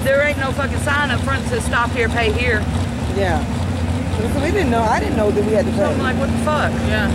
There ain't no fucking sign up front that says stop here, pay here. Yeah. So we didn't know. I didn't know that we had to pay. So I'm like, what the fuck? Yeah.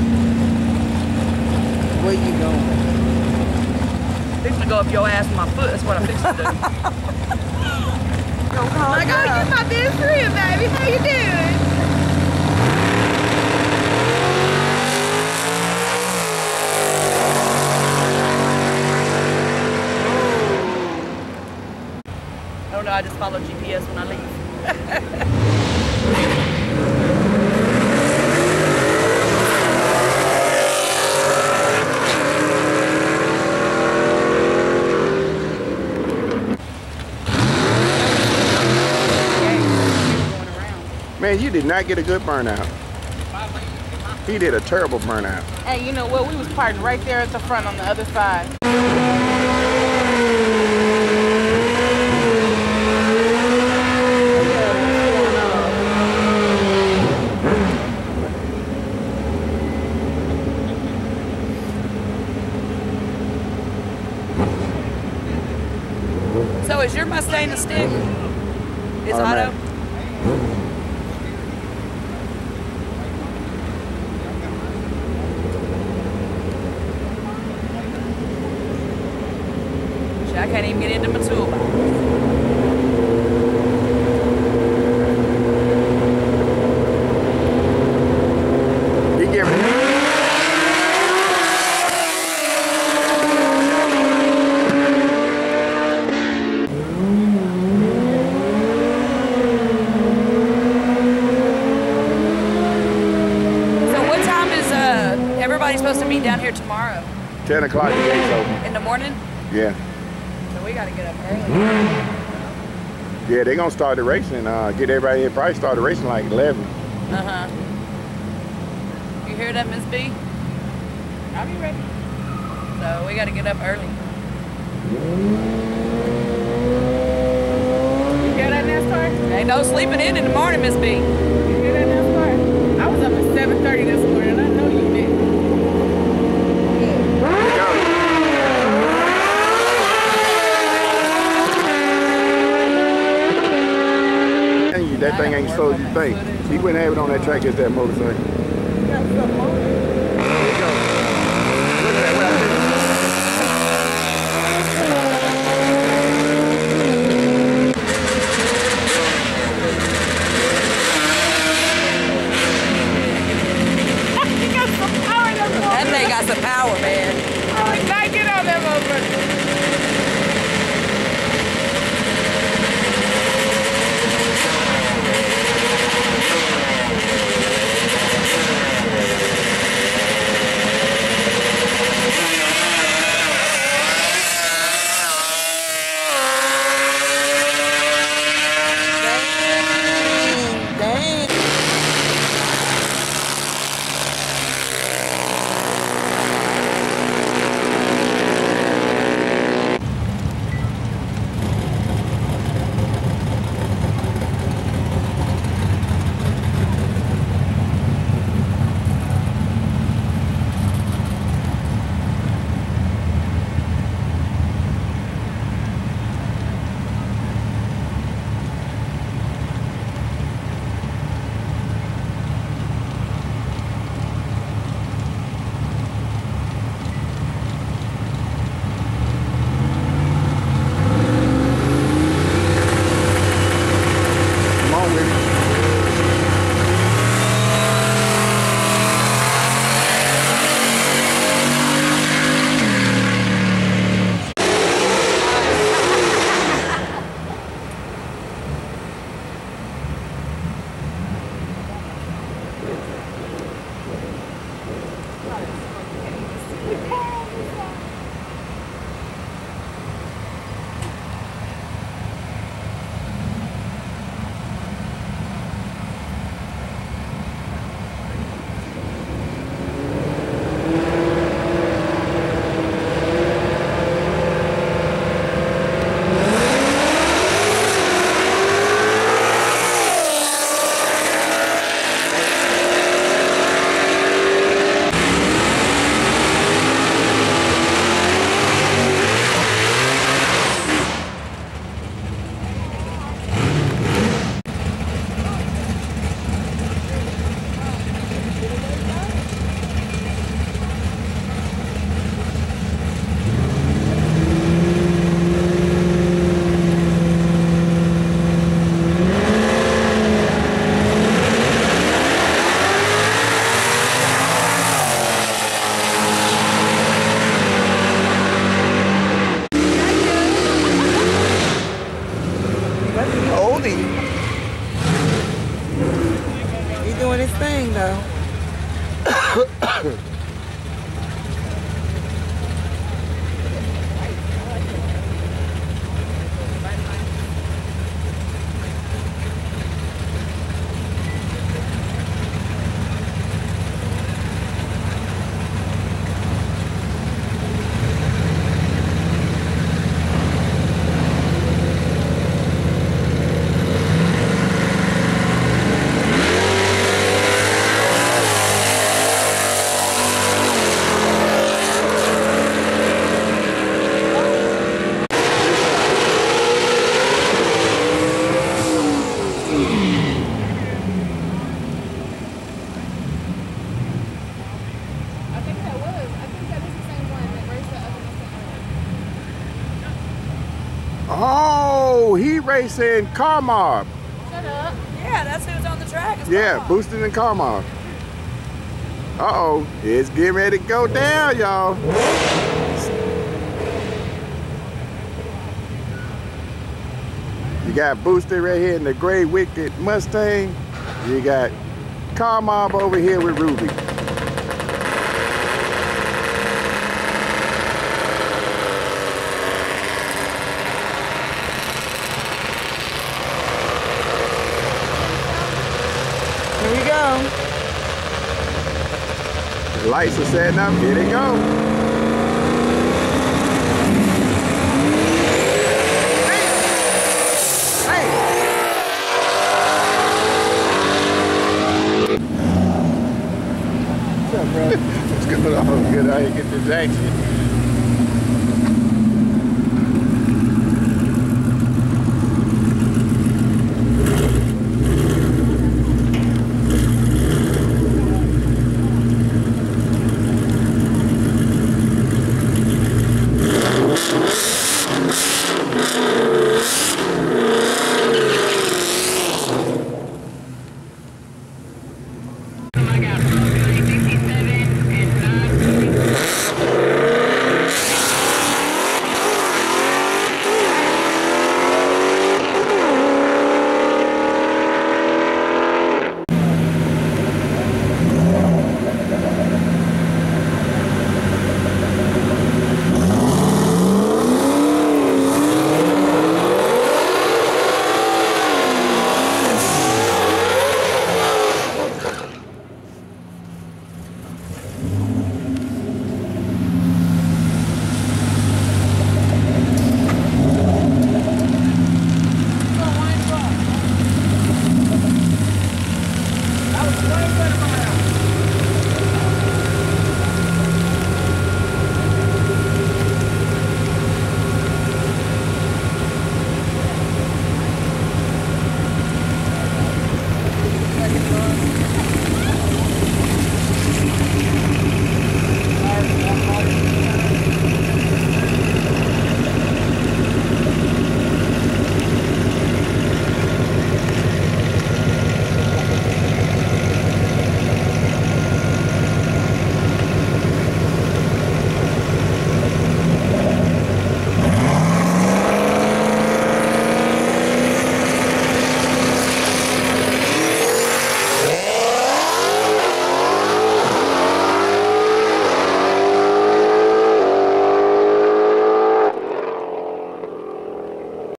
Where you going? Fixing to go up your ass with my foot. That's what I'm fixing to do. Like, oh, you my best friend, baby. How you doing? Oh no, I just follow GPS when I leave. Man, you did not get a good burnout. He did a terrible burnout. Hey, you know what? We was parked right there at the front on the other side. So is your Mustang a stick? It's auto? Shit, I can't even get into my toolbox. You give me Everybody's supposed to meet down here tomorrow. 10 o'clock, the gate's open. In the morning? Yeah. So we gotta get up early. Yeah, they're gonna start the racing, get everybody in, probably start the racing like 11. Uh-huh. You hear that, Miss B? I'll be ready. So we gotta get up early. You hear that, NASCAR? Ain't no sleeping in the morning, Miss B. You hear that, NASCAR? I was up at 7:30 this morning. I know you did. That thing ain't slow as you think. He wouldn't have it on that track as that motorcycle. There you go. Look at that. You got some power in that motor. That thing got some power, man. Oh, I get on that motor. know. Oh, he racing car mob. Shut up. Yeah, that's who's on the track. It's Yeah, Bob. boosted and car mob. Uh-oh, it's getting ready to go down, y'all. You got boosted right here in the gray wicked Mustang. You got car mob over here with Ruby. Here we go. The lights are setting up. Here they go. Hey! What's up, bro? What's going on? Good. I get this action.